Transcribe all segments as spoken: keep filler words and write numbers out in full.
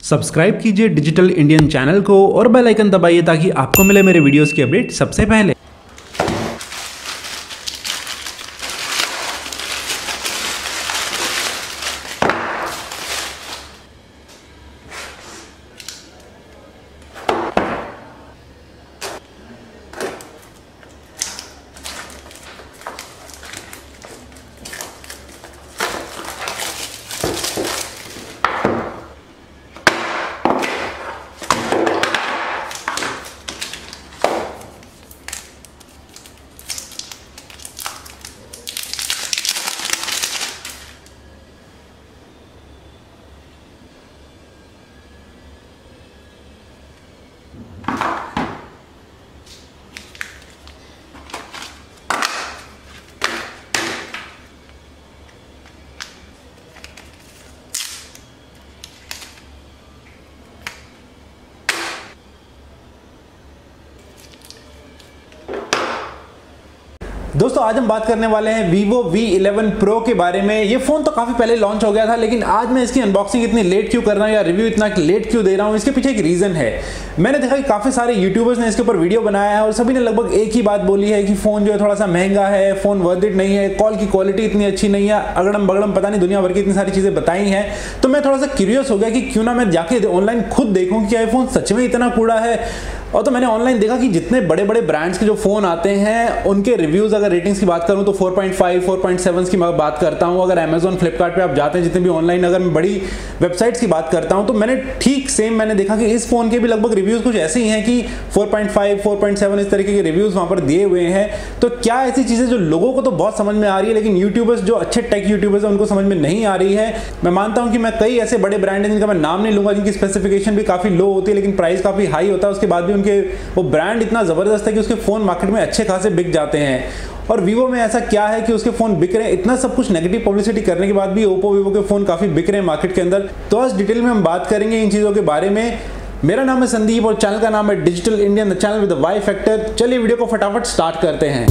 Subscribe कीजिए digital Indian channel को और बेल आइकन दबाइए ताकि आपको मिले मेरे वीडियोस की अपडेट सबसे पहले। दोस्तों आज हम बात करने वाले हैं Vivo वी इलेवन Pro के बारे में। ये फोन तो काफी पहले लॉन्च हो गया था, लेकिन आज मैं इसकी अनबॉक्सिंग इतनी लेट क्यों कर रहा हूँ या रिव्यू इतना लेट क्यों दे रहा हूँ, इसके पीछे एक रीजन है। मैंने देखा कि काफी सारे यूट्यूबर्स ने इसके ऊपर वीडियो बनाया है और सभी ने लगभग एक ही बात बोली है कि फोन जो है थोड़ा सा महंगा है, फोन वर्थ इट नहीं है, कॉल की क्वालिटी इतनी अच्छी नहीं है, अगड़म बगड़म पता नहीं दुनिया भर की इतनी सारी चीजें बताई हैं। तो मैं थोड़ा सा क्यूरियस हो गया कि क्यों ना मैं जाके ऑनलाइन खुद देखूं कि क्या ये फोन सच में इतना कूड़ा है। और तो मैंने ऑनलाइन देखा कि जितने बड़े बड़े ब्रांड्स के जो फोन आते हैं उनके रिव्यूज, अगर रेटिंग्स की बात करूं तो four point five, four point seven की मैं बात करता हूं। अगर अमेजॉन फ्लिपकार्ट पे आप जाते हैं, जितने भी ऑनलाइन अगर मैं बड़ी वेबसाइट्स की बात करता हूं, तो मैंने ठीक सेम मैंने देखा कि इस फोन के भी लगभग रिव्यूज कुछ ऐसे ही हैं कि four point five, four point seven इस तरीके के रिव्यूज वहां पर दिए हुए हैं। तो क्या ऐसी चीजें जो लोगों को तो बहुत समझ में आ रही है, लेकिन यूट्यूबर्स जो अच्छे टेक यूट्यूबर्स हैं उनको समझ में नहीं आ रही है। मैं मानता हूं कि मैं कई ऐसे बड़े ब्रांड हैं जिनका मैं नाम नहीं लूंगा, जिनकी स्पेसिफिकेशन भी काफी लो होती है लेकिन प्राइस काफी हाई होता है, उसके बाद भी उनके वो ब्रांड इतना जबरदस्त है कि उसके फोन मार्केट में अच्छे खासे बिक जाते हैं। और वीवो में ऐसा क्या है कि उसके फोन बिक रहे हैं, इतना सब कुछ नेगेटिव पब्लिसिटी करने के बाद भी ओप्पो वीवो के फोन काफी बिक रहे हैं मार्केट के अंदर। तो आज डिटेल में हम बात करेंगे इन चीजों के बारे में। मेरा नाम है संदीप और चैनल का नाम है digital Indian, the channel with the Y factor. चलिए वीडियो को फटाफट स्टार्ट करते हैं।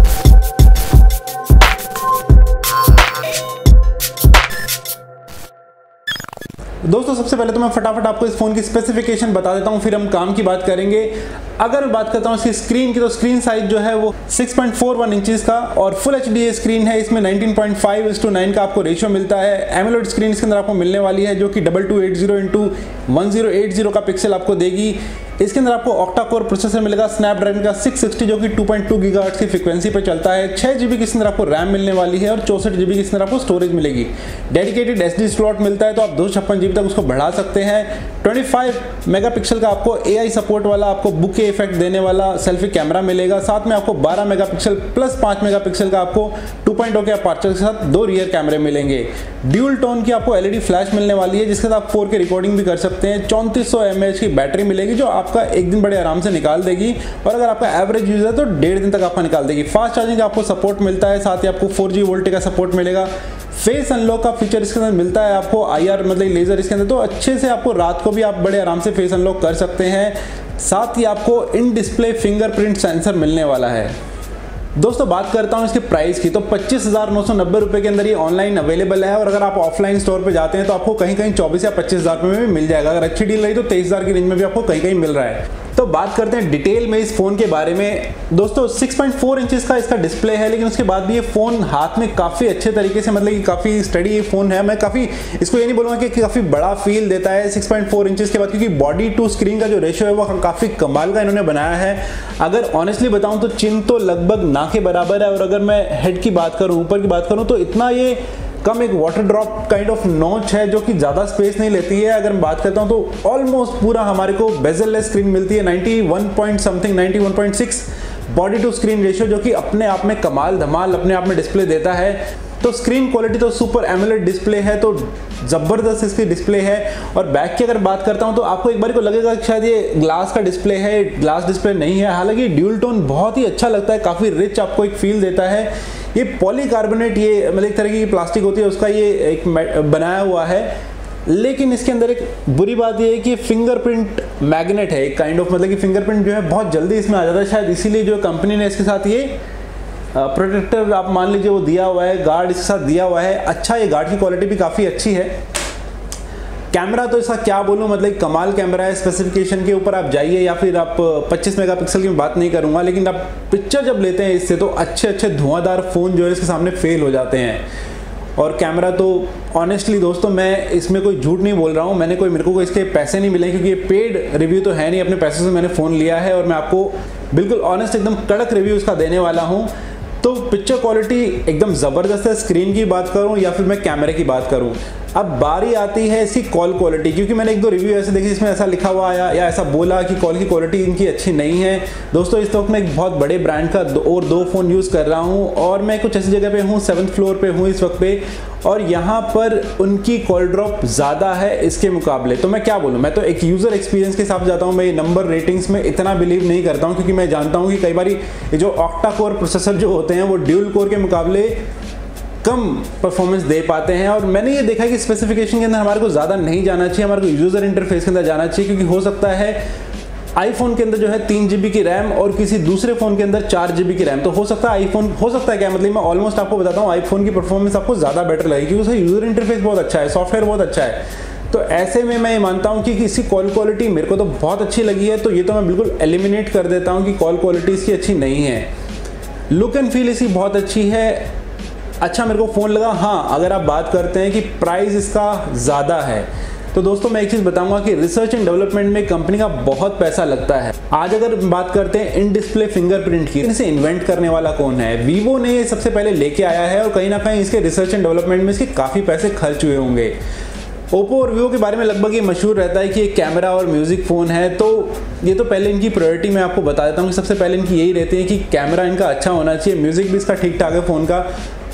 दोस्तों सबसे पहले तो मैं फटाफट आपको इस फोन की स्पेसिफिकेशन बता देता हूं, फिर हम काम की बात करेंगे। अगर मैं बात करता हूं इसकी स्क्रीन की, तो स्क्रीन साइज जो है वो six point four one inches का और फुल एचडी स्क्रीन है। इसमें nineteen point five is to nine का आपको रेशियो मिलता है। एमोलेड स्क्रीन इसके अंदर आपको मिलने वाली है जो कि double two eight zero into one zero eight zero का पिक्सल आपको देगी। इसके अंदर आपको ऑक्टा कोर प्रोसेसर मिलेगा स्नैपड्रैगन का सिक्स सिक्सटी जो कि टू पॉइंट टू गीगाहर्ट्ज की फ्रीक्वेंसी पे चलता है। छह जीबी के इसके अंदर आपको रैम मिलने वाली है और चौसठ जीबी के इसके अंदर आपको स्टोरेज मिलेगी। डेडिकेटेड एसडी स्लॉट मिलता है, तो आप दो सौ छप्पन जीबी तक उसको बढ़ा सकते हैं। पच्चीस मेगापिक्सल का आपको एआई सपोर्ट वाला आपको बुके इफेक्ट देने वाला सेल्फी कैमरा मिलेगा। साथ में आपको बारह मेगापिक्सल प्लस पाँच मेगापिक्सल का आपको टू पॉइंट ओ के अपर्चर के साथ दो रियर कैमरे मिलेंगे। ड्यूल टोन की आपको एलईडी फ्लैश मिलने वाली है जिसके साथ आप फोर के रिकॉर्डिंग भी कर सकते हैं। चौंतीस सौ एमएएच की बैटरी मिलेगी जो आपका एक दिन बड़े आराम से निकाल देगी, और अगर आपका एवरेज यूज है तो डेढ़ दिन तक आपका निकाल देगी। फास्ट चार्जिंग का आपको सपोर्ट मिलता है, साथ ही आपको फोर जी वोल्टेज का सपोर्ट मिलेगा। फेस अनलॉक का फीचर इसके अंदर मिलता है आपको, आईआर मतलब लेजर इसके अंदर, तो अच्छे से आपको रात को भी आप बड़े आराम से फेस अनलॉक कर सकते हैं। साथ ही आपको इन डिस्प्ले फिंगरप्रिंट सेंसर मिलने वाला है। दोस्तों बात करता हूं इसके प्राइस की, तो पच्चीस हजार नौ सौ नब्बे रुपए के अंदर ये ऑनलाइन अवेलेबल है, और अगर आप ऑफलाइन स्टोर पे जाते हैं तो आपको कहीं कहीं चौबीस या पच्चीस हजार रुपए में भी मिल जाएगा। अगर अच्छी डील रही तो तेईस हजार की रेंज में भी आपको कहीं कहीं मिल रहा है। तो बात करते हैं डिटेल में इस फोन के बारे में। दोस्तों सिक्स पॉइंट फोर इंचेस का इसका डिस्प्ले है, लेकिन उसके बाद भी ये फोन हाथ में काफी अच्छे तरीके से, मतलब कि काफी स्टडी ये फोन है। मैं काफी इसको ये नहीं बोलूंगा कि काफी बड़ा फील देता है सिक्स पॉइंट फोर इंचेस के बाद, क्योंकि बॉडी टू स्क्रीन का जो रेशियो है वो काफी कमाल का इन्होंने बनाया है। अगर ऑनेस्टली बताऊं तो चिन तो लगभग ना के बराबर है, और अगर मैं हेड की बात करूं, ऊपर की बात करूं, तो इतना ये कम एक water drop kind of notch है जो कि ज़्यादा स्पेस नहीं लेती है। अगर मैं बात करता हूं तो ऑलमोस्ट पूरा हमारे को बेजल-लेस स्क्रीन मिलती है, ninety one point something ninety one point six body to screen ratio, जो कि अपने आप में कमाल धमाल अपने आप में डिस्प्ले देता है। तो स्क्रीन क्वालिटी तो सुपर एमोलेड डिस्प्ले है, तो ज़बरदस्त इसकी डिस्प्ले है। और बैक की अगर बात करता हूं तो आपको एक बार को लगेगा कि शायद ये ग्लास का डिस्प्ले है, ग्लास डिस्प्ले नहीं है। हालांकि ड्यूल टोन बहुत ही अच्छा लगता है, काफ़ी रिच आपको एक फील देता है। ये पॉलीकार्बोनेट, ये मतलब एक तरह की प्लास्टिक होती है उसका ये एक बनाया हुआ है, लेकिन इसके अंदर एक बुरी बात ये है कि फिंगरप्रिंट मैग्नेट है एक काइंड ऑफ, मतलब कि फिंगरप्रिंट जो है बहुत जल्दी इसमें आ जाता है। शायद इसीलिए जो कंपनी ने इसके साथ ये प्रोटेक्टर आप मान लीजिए वो दिया हुआ है, गार्ड इसके साथ दिया हुआ है। अच्छा, ये गार्ड की क्वालिटी भी काफ़ी अच्छी है। कैमरा तो इसका क्या बोलूँ, मतलब कमाल कैमरा है। स्पेसिफिकेशन के ऊपर आप जाइए या फिर आप पच्चीस मेगापिक्सल की बात नहीं करूँगा, लेकिन आप पिक्चर जब लेते हैं इससे तो अच्छे अच्छे धुआंधार फ़ोन जो है इसके सामने फेल हो जाते हैं। और कैमरा तो ऑनेस्टली दोस्तों मैं इसमें कोई झूठ नहीं बोल रहा हूँ, मैंने कोई मेरे को इसके पैसे नहीं मिले क्योंकि ये पेड रिव्यू तो है नहीं, अपने पैसे से मैंने फ़ोन लिया है और मैं आपको बिल्कुल ऑनेस्ट एकदम कड़क रिव्यू इसका देने वाला हूँ। तो पिक्चर क्वालिटी एकदम ज़बरदस्त है, स्क्रीन की बात करूँ या फिर मैं कैमरे की बात करूँ। अब बारी आती है इसकी कॉल क्वालिटी, क्योंकि मैंने एक दो रिव्यू ऐसे देखे जिसमें ऐसा लिखा हुआ आया या ऐसा बोला कि कॉल की क्वालिटी इनकी अच्छी नहीं है। दोस्तों इस वक्त मैं एक बहुत बड़े ब्रांड का दो और दो फ़ोन यूज़ कर रहा हूँ और मैं कुछ ऐसी जगह पे हूँ, सेवन्थ फ्लोर पे हूँ इस वक्त पे, और यहाँ पर उनकी कॉल ड्रॉप ज़्यादा है इसके मुकाबले। तो मैं क्या बोलूँ, मैं तो एक यूज़र एक्सपीरियंस के हिसाब जाता हूँ, मैं ये नंबर रेटिंग्स में इतना बिलीव नहीं करता हूँ क्योंकि मैं जानता हूँ कि कई बार ये जो ऑक्टा कोर प्रोसेसर जो होते हैं वो ड्यूल कोर के मुकाबले कम परफॉर्मेंस दे पाते हैं। और मैंने ये देखा कि स्पेसिफिकेशन के अंदर हमारे को ज़्यादा नहीं जाना चाहिए, हमारे को यूज़र इंटरफेस के अंदर जाना चाहिए, क्योंकि हो सकता है आईफोन के अंदर जो है तीन जी बी की रैम और किसी दूसरे फ़ोन के अंदर चार जी बी की रैम, तो हो सकता है आईफोन हो सकता है क्या मतलब मैं ऑलमोस्ट आपको बताता हूँ आईफोन की परफॉर्मेंस आपको ज़्यादा बेटर लगेगी क्योंकि उसका यूज़र इंटरफेस बहुत अच्छा है, सॉफ्टवेयर बहुत अच्छा है। तो ऐसे में मैं मानता हूँ कि इसकी कॉल क्वालिटी मेरे को तो बहुत अच्छी लगी है, तो ये तो मैं बिल्कुल एलिमिनेट कर देता हूँ कि कॉल क्वालिटी इसकी अच्छी नहीं है। लुक एंड फील इसकी बहुत अच्छी है, अच्छा मेरे को फ़ोन लगा। हाँ, अगर आप बात करते हैं कि प्राइस इसका ज़्यादा है, तो दोस्तों मैं एक चीज़ बताऊंगा कि रिसर्च एंड डेवलपमेंट में कंपनी का बहुत पैसा लगता है। आज अगर बात करते हैं इन डिस्प्ले फिंगरप्रिंट की, इसे इन्वेंट करने वाला कौन है? वीवो ने सबसे पहले लेके आया है और कहीं ना कहीं इसके रिसर्च एंड डेवलपमेंट में इसके काफ़ी पैसे खर्च हुए होंगे। ओप्पो और वीवो के बारे में लगभग ये मशहूर रहता है कि ये कैमरा और म्यूज़िक फ़ोन है, तो ये तो पहले इनकी प्रायोरिटी मैं आपको बता देता हूँ कि सबसे पहले इनकी यही रहती है कि कैमरा इनका अच्छा होना चाहिए, म्यूज़िक भी इसका ठीक ठाक है फ़ोन का,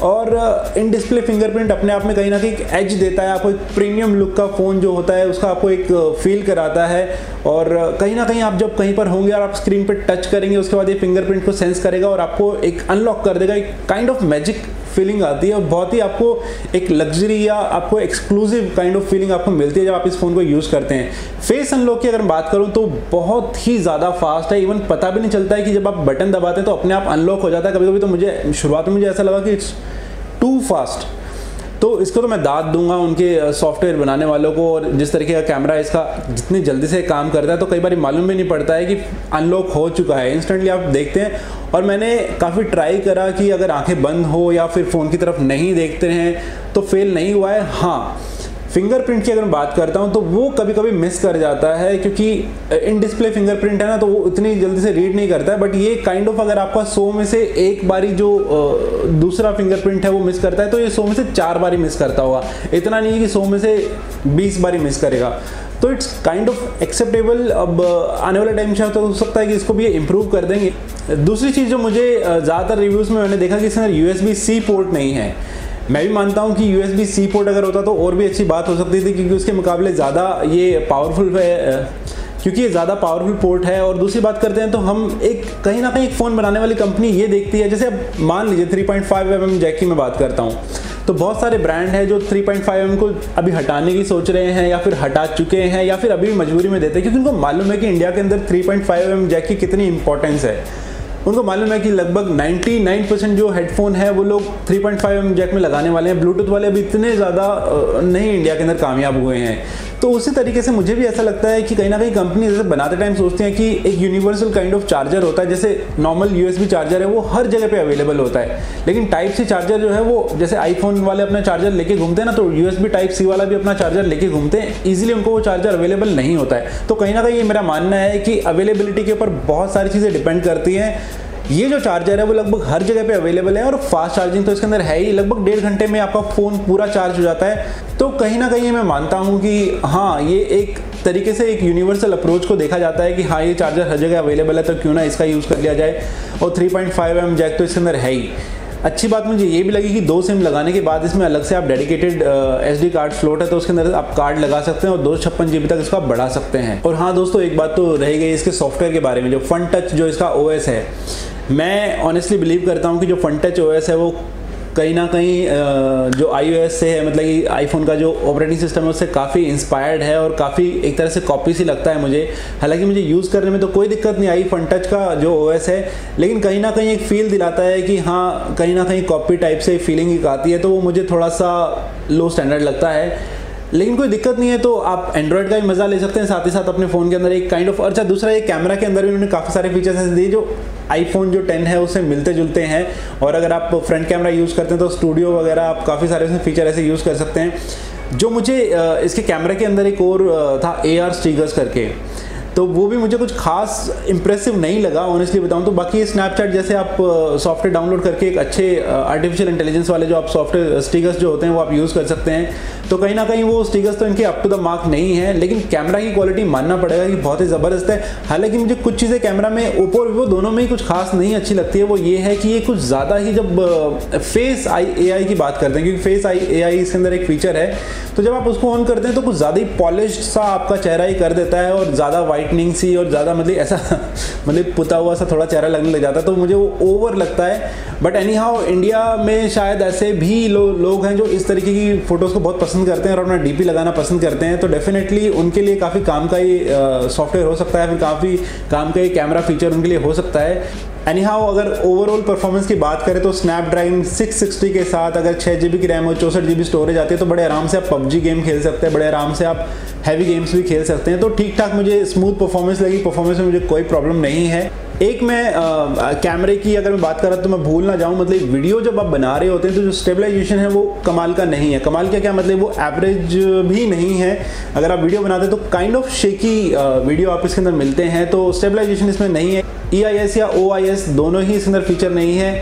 और इन डिस्प्ले फिंगरप्रिंट अपने आप में कहीं ना कहीं एक एज देता है आपको, एक प्रीमियम लुक का फ़ोन जो होता है उसका आपको एक फील कराता है। और कहीं ना कहीं आप जब कहीं पर होंगे और आप स्क्रीन पर टच करेंगे उसके बाद ये फिंगरप्रिंट को सेंस करेगा और आपको एक अनलॉक कर देगा, एक काइंड ऑफ मैजिक फीलिंग आती है और बहुत ही आपको एक लग्जरी या आपको एक्सक्लूसिव काइंड ऑफ फीलिंग आपको मिलती है जब आप इस फ़ोन को यूज़ करते हैं। फेस अनलॉक की अगर बात करूं तो बहुत ही ज़्यादा फास्ट है, इवन पता भी नहीं चलता है कि जब आप बटन दबाते हैं तो अपने आप अनलॉक हो जाता है। कभी कभी तो मुझे शुरुआत में मुझे ऐसा लगा कि इट्स टू फास्ट, तो इसको तो मैं दाद दूंगा उनके सॉफ्टवेयर बनाने वालों को। और जिस तरीके का कैमरा इसका जितनी जल्दी से काम करता है तो कई बार मालूम भी नहीं पड़ता है कि अनलॉक हो चुका है, इंस्टेंटली आप देखते हैं। और मैंने काफ़ी ट्राई करा कि अगर आंखें बंद हो या फिर फ़ोन की तरफ नहीं देखते हैं तो फेल नहीं हुआ है। हाँ, फिंगरप्रिंट की अगर मैं बात करता हूं तो वो कभी कभी मिस कर जाता है क्योंकि इन डिस्प्ले फिंगरप्रिंट है ना, तो वो इतनी जल्दी से रीड नहीं करता है। बट ये काइंड ऑफ अगर आपका सौ में से एक बारी जो दूसरा फिंगरप्रिंट है वो मिस करता है तो ये सौ में से चार बारी मिस करता होगा, इतना नहीं है कि सौ में से बीस बारी मिस करेगा। तो इट्स काइंड ऑफ एक्सेप्टेबल। अब आने वाले टाइम से तो हो सकता है कि इसको भी ये इम्प्रूव कर देंगे। दूसरी चीज़ जो मुझे ज़्यादातर रिव्यूज़ में मैंने देखा कि इसमें U S B C port नहीं है। मैं भी मानता हूं कि U S B C port अगर होता तो और भी अच्छी बात हो सकती थी क्योंकि उसके मुकाबले ज़्यादा ये पावरफुल है, क्योंकि ये ज़्यादा पावरफुल पोर्ट है। और दूसरी बात करते हैं तो हम एक कहीं ना कहीं एक फ़ोन बनाने वाली कंपनी ये देखती है, जैसे अब मान लीजिए three point five M M jack की मैं बात करता हूँ, तो बहुत सारे ब्रांड हैं जो three point five M M को अभी हटाने की सोच रहे हैं या फिर हटा चुके हैं या फिर अभी भी मजबूरी में देते हैं क्योंकि उनको मालूम है कि इंडिया के अंदर three point five M M jack की कितनी इंपॉर्टेंस है। उनको मालूम है कि लगभग निन्यानवे परसेंट जो हेडफोन है वो लोग three point five M M jack में लगाने वाले हैं। ब्लूटूथ वाले अभी इतने ज़्यादा नहीं इंडिया के अंदर कामयाब हुए हैं। तो उसी तरीके से मुझे भी ऐसा लगता है कि कहीं ना कहीं कंपनी जैसे बनाते टाइम सोचती हैं कि एक यूनिवर्सल काइंड ऑफ चार्जर होता है, जैसे नॉर्मल यूएसबी चार्जर है वो हर जगह पे अवेलेबल होता है, लेकिन टाइप सी चार्जर जो है वो जैसे आईफोन वाले अपना चार्जर लेके घूमते हैं ना, तो यूएसबी टाइप सी वाला भी अपना चार्जर लेके घूमते हैं, ईजिली उनको वो चार्जर अवेलेबल नहीं होता है। तो कहीं ना कहीं ये मेरा मानना है कि अवेलेबिलिटी के ऊपर बहुत सारी चीज़ें डिपेंड करती हैं। ये जो चार्जर है वो लगभग हर जगह पे अवेलेबल है और फास्ट चार्जिंग तो इसके अंदर है ही, लगभग डेढ़ घंटे में आपका फ़ोन पूरा चार्ज हो जाता है। तो कहीं ना कहीं मैं मानता हूँ कि हाँ, ये एक तरीके से एक यूनिवर्सल अप्रोच को देखा जाता है कि हाँ, ये चार्जर हर जगह अवेलेबल है तो क्यों ना इसका यूज़ कर लिया जाए। और three point five M M jack तो इसके अंदर है ही। अच्छी बात मुझे ये भी लगी कि दो सिम लगाने के बाद इसमें अलग से आप dedicated S D card slot है तो उसके अंदर आप कार्ड लगा सकते हैं और दो सौ छप्पन जी बी तक इसको आप बढ़ा सकते हैं। और हाँ दोस्तों, एक बात तो रह गई इसके सॉफ्टवेयर के बारे में, जो फन टच जो इसका ओ एस है, मैं ऑनेस्टली बिलीव करता हूँ कि जो फन टच ओ एस है वो कहीं ना कहीं जो आई ओ एस से है, मतलब कि आईफोन का जो ऑपरेटिंग सिस्टम है उससे काफ़ी इंस्पायर्ड है और काफ़ी एक तरह से कॉपी सी लगता है मुझे। हालांकि मुझे यूज़ करने में तो कोई दिक्कत नहीं आई फन टच का जो ओ एस है, लेकिन कहीं ना कहीं एक फील दिलाता है कि हाँ, कहीं ना कहीं कॉपी टाइप से फीलिंग आती है, तो वो मुझे थोड़ा सा लो स्टैंडर्ड लगता है। लेकिन कोई दिक्कत नहीं है, तो आप एंड्रॉयड का भी मज़ा ले सकते हैं, साथ ही साथ अपने फ़ोन के अंदर एक काइंड ऑफ। अच्छा, दूसरा एक कैमरा के अंदर भी उन्होंने काफ़ी सारे फीचर्स ऐसे दिए जो आईफोन जो टेन है उससे मिलते जुलते हैं। और अगर आप फ्रंट कैमरा यूज़ करते हैं तो स्टूडियो वगैरह आप काफ़ी सारे उसमें फीचर ऐसे यूज़ कर सकते हैं। जो मुझे इसके कैमरे के अंदर एक और था ए आर स्टिकर्स करके, तो वो भी मुझे कुछ खास इंप्रेसिव नहीं लगा ऑनेस्टली बताऊं तो। बाकी स्नैपचैट जैसे आप सॉफ्टवेयर डाउनलोड करके एक अच्छे आर्टिफिशियल इंटेलिजेंस वाले जो आप सॉफ्टवेयर स्टिकर्स जो होते हैं वो आप यूज़ कर सकते हैं। तो कहीं ना कहीं वो स्टिकर्स तो इनके अप टू द मार्क नहीं है, लेकिन कैमरा की क्वालिटी मानना पड़ेगा कि बहुत ही ज़बरदस्त है। हालांकि मुझे कुछ चीज़ें कैमरा में ओप्पो और वीवो दोनों में ही कुछ खास नहीं अच्छी लगती है। वो ये है कि ये कुछ ज़्यादा ही, जब फेस आई ए आई की बात करते हैं, क्योंकि फेस आई ए आई इसके अंदर एक फीचर है, तो जब आप उसको ऑन करते हैं तो कुछ ज़्यादा ही पॉलिश्ड सा आपका चेहरा ही कर देता है और ज़्यादा वाइटनिंग सी और ज़्यादा मतलब ऐसा मतलब पुता हुआ सा थोड़ा चेहरा लगने लग जाता है, तो मुझे वो ओवर लगता है। बट एनी हाउ इंडिया में शायद ऐसे भी लो, लोग हैं जो इस तरीके की फ़ोटोज़ को बहुत पसंद करते हैं और अपना डीपी लगाना पसंद करते हैं, तो डेफिनेटली उनके लिए काफ़ी काम का ये सॉफ्टवेयर हो सकता है, फिर काफ़ी काम का ये कैमरा फीचर उनके लिए हो सकता है। एनी हाउ अगर ओवरऑल परफॉर्मेंस की बात करें तो स्नैपड्रैगन सिक्स सिक्सटी के साथ अगर छः जी बी की रैम और चौंसठ जी बी स्टोरेज आती है तो बड़े आराम से आप पबजी गेम खेल सकते हैं, बड़े आराम से आप हैवी गेम्स भी खेल सकते हैं। तो ठीक ठाक मुझे स्मूथ परफॉर्मेंस लगी, परफॉर्मेंस में मुझे कोई प्रॉब्लम नहीं है। एक मैं कैमरे की अगर मैं बात कर रहा तो मैं भूल ना जाऊं, मतलब वीडियो जब आप बना रहे होते हैं तो जो स्टेबलाइजेशन है वो कमाल का नहीं है। कमाल का क्या मतलब, वो एवरेज भी नहीं है। अगर आप वीडियो बनाते हैं तो काइंड ऑफ शेकी वीडियो आप इसके अंदर मिलते हैं, तो स्टेबलाइजेशन इसमें नहीं है। ई आई एस या ओ आई एस दोनों ही इसके अंदर फीचर नहीं है,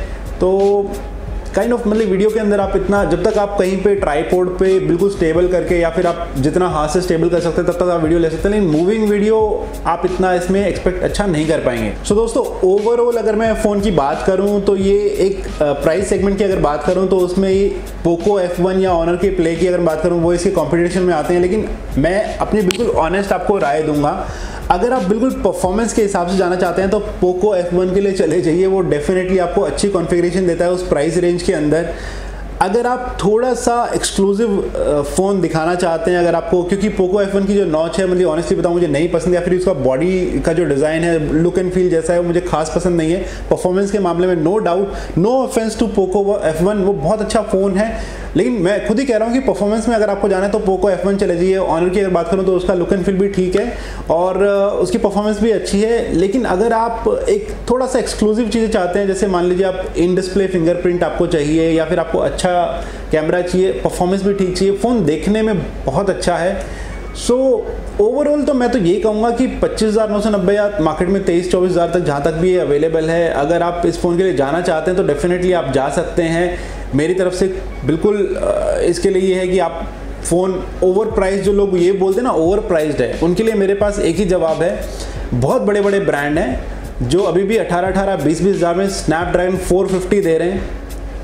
तो काइंड ऑफ मतलब वीडियो के अंदर आप इतना, जब तक आप कहीं पे ट्राईपोड पे बिल्कुल स्टेबल करके या फिर आप जितना हाथ से स्टेबल कर सकते हैं तब तक आप वीडियो ले सकते हैं, लेकिन मूविंग वीडियो आप इतना इसमें एक्सपेक्ट अच्छा नहीं कर पाएंगे। सो so, दोस्तों ओवरऑल अगर मैं फ़ोन की बात करूं तो ये एक प्राइस सेगमेंट की अगर बात करूं तो उसमें ये पोको एफ वन या ऑनर के प्ले की अगर बात करूं वो इसके कॉम्पिटिशन में आते हैं। लेकिन मैं अपनी बिल्कुल ऑनेस्ट आपको राय दूंगा, अगर आप बिल्कुल परफॉर्मेंस के हिसाब से जाना चाहते हैं तो पोको एफ वन के लिए चले जाइए, वो डेफिनेटली आपको अच्छी कॉन्फ़िगरेशन देता है उस प्राइस रेंज के अंदर। अगर आप थोड़ा सा एक्सक्लूसिव फ़ोन दिखाना चाहते हैं, अगर आपको, क्योंकि पोको एफ वन की जो नॉच है मुझे ऑनेस्टली बताऊं मुझे नहीं पसंद, या फिर उसका बॉडी का जो डिज़ाइन है, लुक एंड फील जैसा है वो मुझे खास पसंद नहीं है। परफॉर्मेंस के मामले में no doubt, no offence to Poco F one, वो बहुत अच्छा फ़ोन है, लेकिन मैं खुद ही कह रहा हूँ कि परफॉर्मेंस में अगर आपको जाना है तो पोको एफ वन चले जाइए। ऑनर की अगर बात करूँ तो उसका लुक एंड फील भी ठीक है और उसकी परफॉर्मेंस भी अच्छी है। लेकिन अगर आप एक थोड़ा सा एक्सक्लूसिव चीज़ें चाहते हैं, जैसे मान लीजिए आप इन डिस्प्ले फिंगरप्रिंट आपको चाहिए या फिर आपको अच्छा कैमरा चाहिए, परफॉर्मेंस भी ठीक चाहिए, फ़ोन देखने में बहुत अच्छा है। सो so, ओवरऑल तो मैं तो ये कहूँगा कि पच्चीस हज़ार नौ सौ नब्बे या मार्केट में तेईस चौबीस हज़ार तक जहाँ तक भी ये अवेलेबल है, अगर आप इस फ़ोन के लिए जाना चाहते हैं तो डेफिनेटली आप जा सकते हैं। मेरी तरफ से बिल्कुल इसके लिए ये है कि आप फ़ोन ओवर प्राइस, जो लोग ये बोलते हैं ना ओवर प्राइस्ड है, उनके लिए मेरे पास एक ही जवाब है। बहुत बड़े बड़े ब्रांड हैं जो अभी भी अठारह अठारह बीस बीस हज़ार में स्नैपड्रैगन फोर फिफ्टी दे रहे हैं,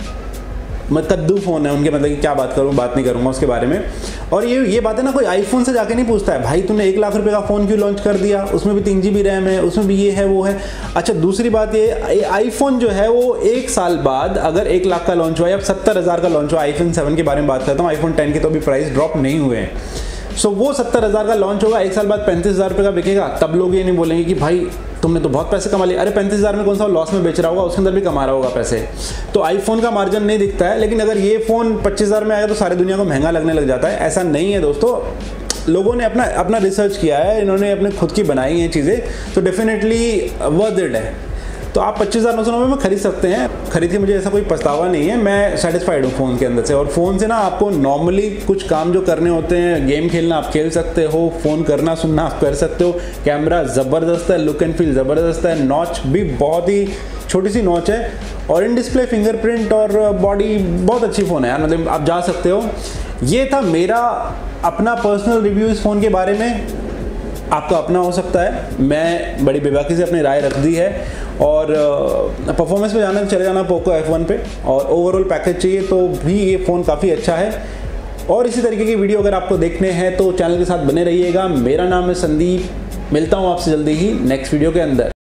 मैं कद्दू फ़ोन है उनके, मतलब कि क्या बात करूँ, बात नहीं करूँगा उसके बारे में। और ये ये बात है ना, कोई आईफोन से जाके नहीं पूछता है भाई तूने एक लाख रुपए का फ़ोन क्यों लॉन्च कर दिया, उसमें भी तीन जी बी रैम है, उसमें भी ये है वो है। अच्छा दूसरी बात ये, आईफोन जो है वो एक साल बाद अगर एक लाख का लॉन्च हुआ या सत्तर हज़ार का लॉन्च हुआ, आईफोन सेवन के बारे में बात करता हूँ, आईफोन टेन के तो अभी प्राइस ड्रॉप नहीं हुए हैं। सो so, वो सत्तर हज़ार का लॉन्च होगा, एक साल बाद पैंतीस हज़ार रुपये का बिकेगा, तब लोग ये नहीं बोलेंगे कि भाई तुमने तो बहुत पैसे कमा लिए। अरे पैंतीस हज़ार में कौन सा लॉस में बेच रहा होगा, उसके अंदर भी कमा रहा होगा पैसे। तो आईफोन का मार्जिन नहीं दिखता है, लेकिन अगर ये फ़ोन पच्चीस हज़ार में आएगा तो सारी दुनिया को महंगा लगने लग जाता है। ऐसा नहीं है दोस्तों, लोगों ने अपना अपना रिसर्च किया है, इन्होंने अपने खुद की बनाई हैं चीज़ें, तो डेफिनेटली वर्थ इट है। तो आप पच्चीस हज़ार नौ सौ नब्बे में खरीद सकते हैं, खरीद के मुझे ऐसा कोई पछतावा नहीं है, मैं सेटिस्फाइड हूँ फ़ोन के अंदर से। और फ़ोन से ना आपको नॉर्मली कुछ काम जो करने होते हैं, गेम खेलना आप खेल सकते हो, फ़ोन करना सुनना आप कर सकते हो, कैमरा ज़बरदस्त है, लुक एंड फील ज़बरदस्त है, नॉच भी बहुत ही छोटी सी नॉच है, और इन डिस्प्ले फिंगरप्रिंट और बॉडी बहुत अच्छी फ़ोन है यार, मतलब आप जा सकते हो। ये था मेरा अपना पर्सनल रिव्यू इस फ़ोन के बारे में, आपका अपना हो सकता है, मैं बड़ी बेबाकी से अपनी राय रख दी है। और परफॉर्मेंस पे जाना चले जाना पोको एफ वन पे, और ओवरऑल पैकेज चाहिए तो भी ये फ़ोन काफ़ी अच्छा है। और इसी तरीके की वीडियो अगर आपको देखने हैं तो चैनल के साथ बने रहिएगा। मेरा नाम है संदीप, मिलता हूँ आपसे जल्दी ही नेक्स्ट वीडियो के अंदर।